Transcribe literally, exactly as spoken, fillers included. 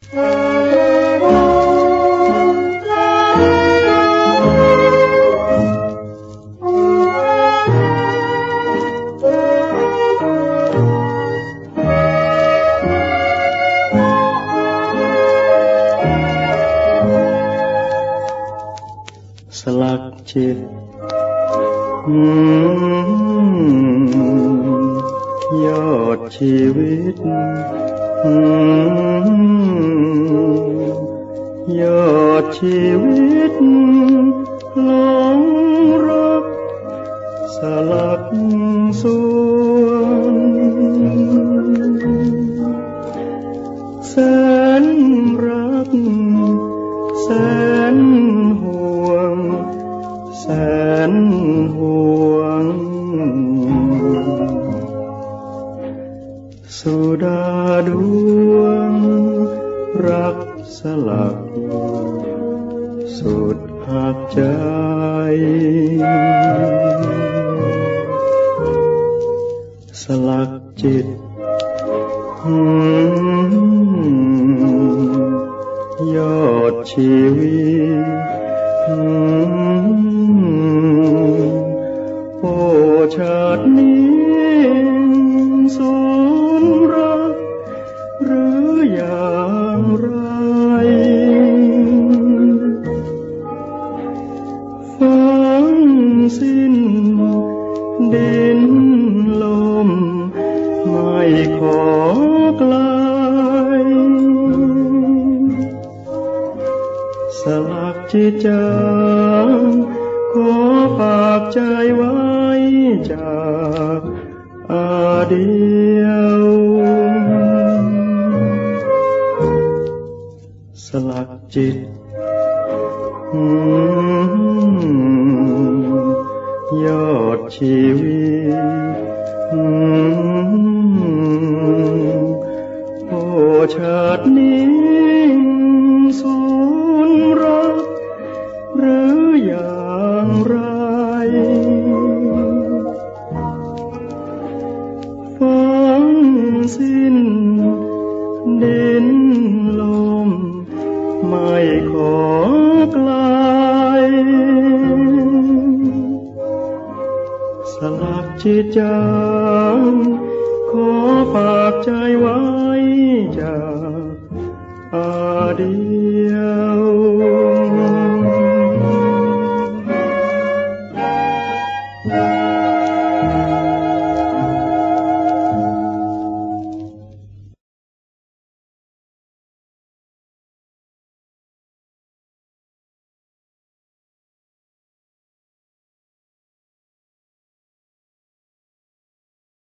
สลักจิตยอดชีวิตยอดชีวิตหลงรักสลักส่วนแสนรักแสนห่วงแสนห่วงสุดาดวงรักสลักสุดหักใจสลักจิตยอดชีวิตโอ้ชาตินี้สูญรักหรืออย่างไรฟังสิ้นดินลมไม่ขอไกลสลักจิตจางขอฝากใจไว้จากอาเดียวสลักจิตยอดชีวิตโอ้ชาตินี้สูญรักหรืออย่างไรฟังสิ้นดินลมไม่ขอไกลสลักจิตจางขอฝากใจไว้จากอดีต